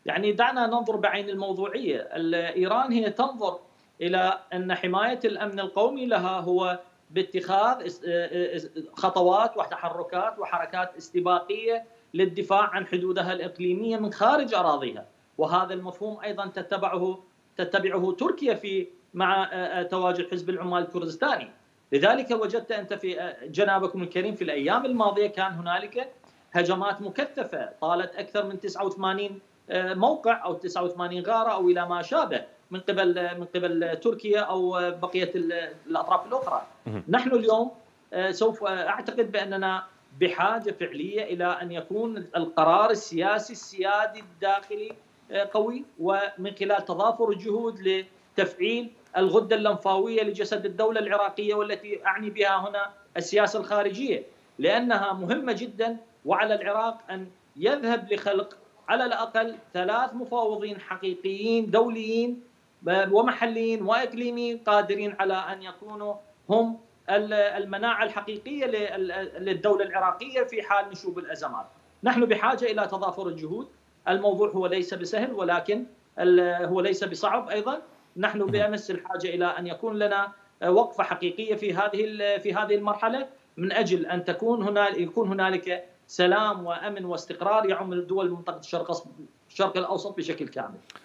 يعني دعنا ننظر بعين الموضوعية. إيران هي تنظر إلى أن حماية الأمن القومي لها هو باتخاذ خطوات وتحركات وحركات استباقية للدفاع عن حدودها الإقليمية من خارج أراضيها، وهذا المفهوم أيضا تتبعه تركيا في مع تواجد حزب العمال الكردستاني. لذلك وجدت أنت في جنابكم الكريم في الأيام الماضية كان هنالك هجمات مكثفة طالت أكثر من 89 موقع أو 89 غارة أو إلى ما شابه من قبل تركيا أو بقية الأطراف الأخرى. نحن اليوم سوف أعتقد بأننا بحاجة فعلية إلى أن يكون القرار السياسي السيادي الداخلي قوي، ومن خلال تضافر الجهود لتفعيل الغدة اللمفاوية لجسد الدولة العراقية، والتي أعني بها هنا السياسة الخارجية، لأنها مهمة جدا. وعلى العراق أن يذهب لخلق على الأقل 3 مفاوضين حقيقيين دوليين ومحليين وإقليميين قادرين على أن يكونوا هم المناعة الحقيقية للدولة العراقية في حال نشوب الأزمات. نحن بحاجة إلى تضافر الجهود. الموضوع هو ليس بسهل، ولكن هو ليس بصعب أيضا. نحن بأمس الحاجة إلى أن يكون لنا وقفة حقيقية في هذه المرحلة، من أجل أن يكون هنالك سلام وأمن واستقرار يعم الدول منطقة الشرق الأوسط بشكل كامل.